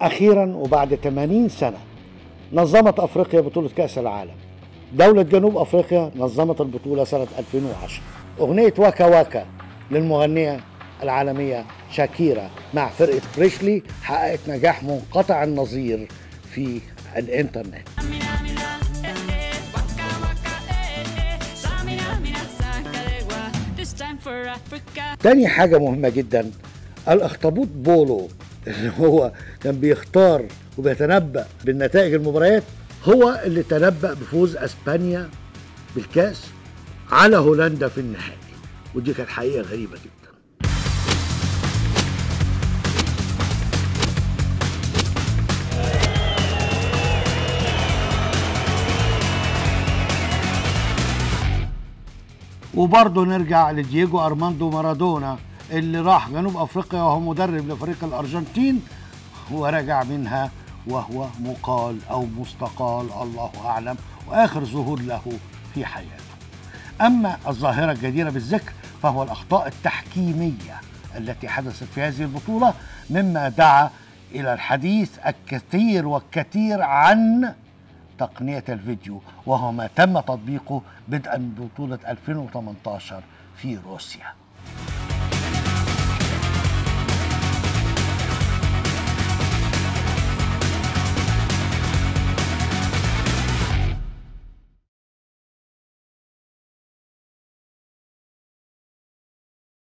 أخيرا وبعد 80 سنة نظمت أفريقيا بطولة كأس العالم. دولة جنوب أفريقيا نظمت البطولة سنة 2010. أغنية واكا واكا للمغنية العالمية شاكيرا مع فرقة فريشلي حققت نجاح منقطع النظير في الإنترنت. تاني حاجة مهمة جدا، الأخطبوط بولو اللي هو كان بيختار وبيتنبأ بالنتائج المباريات، هو اللي تنبأ بفوز أسبانيا بالكاس على هولندا في النهائي، ودي كانت حقيقة غريبة جدا. وبرضه نرجع لدييجو أرماندو مارادونا اللي راح جنوب أفريقيا وهو مدرب لفريق الأرجنتين ورجع منها وهو مقال أو مستقال الله أعلم، وآخر ظهور له في حياته. أما الظاهرة الجديرة بالذكر فهو الأخطاء التحكيمية التي حدثت في هذه البطولة، مما دعا إلى الحديث الكثير والكثير عن تقنية الفيديو، وهو ما تم تطبيقه بدءا ببطولة 2018 في روسيا.